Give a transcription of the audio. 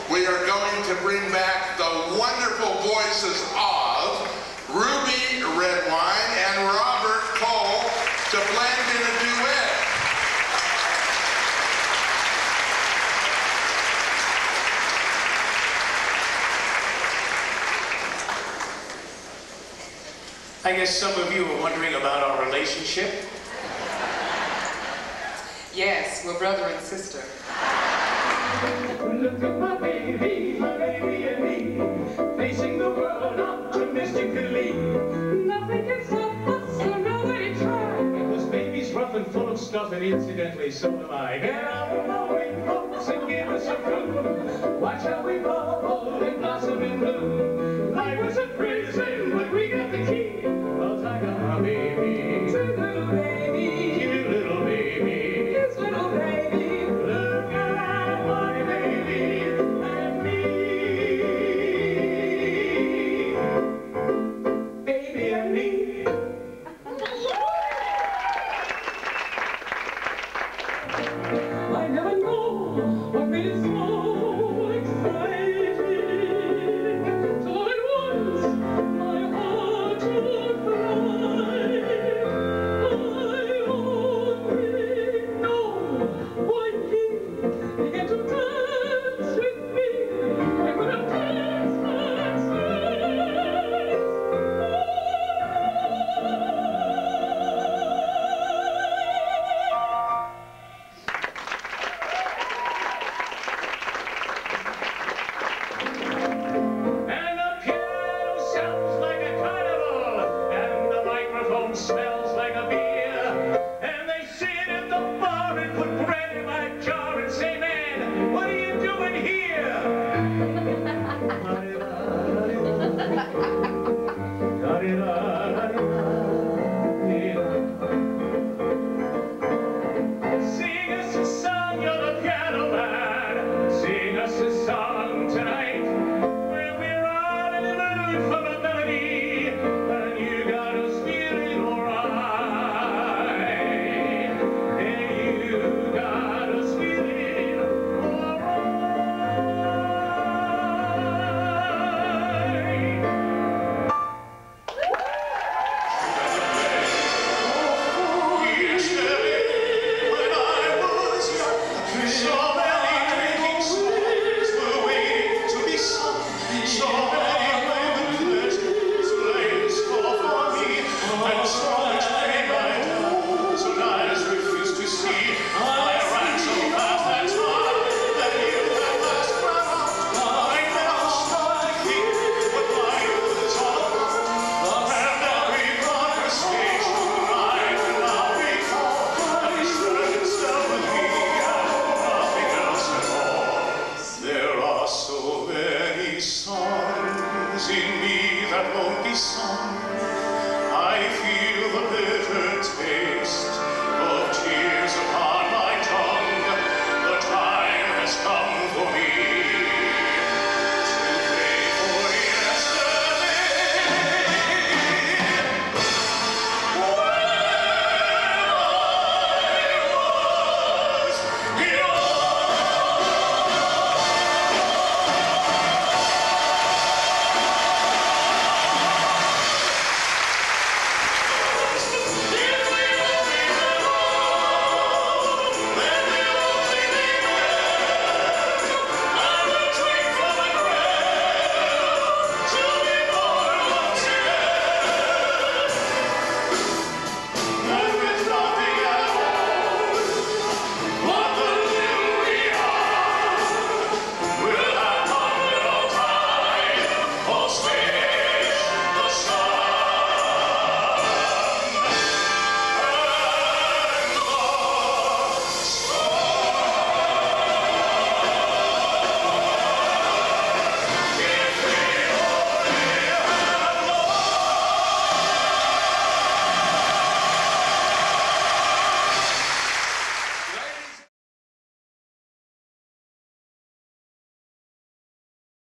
we are going to bring back the wonderful voices of Ruby Redwine and Robert Cole to blend in a duet. I guess some of you are wondering about our relationship. Yes, we're brother and sister. Look at my baby and me, facing the world optimistically. Nothing can stop us, so nobody try. Because baby's rough and full of stuff, and incidentally, so am I. Get out of my way, folks, and give us a clue. Watch how we bubble and blossom in bloom. Life was a prison, but we got the key. 'Cause I got my baby. Sweet little baby. Cute little baby. Yes, little baby. Look at my baby and me. Baby and me. I never know what really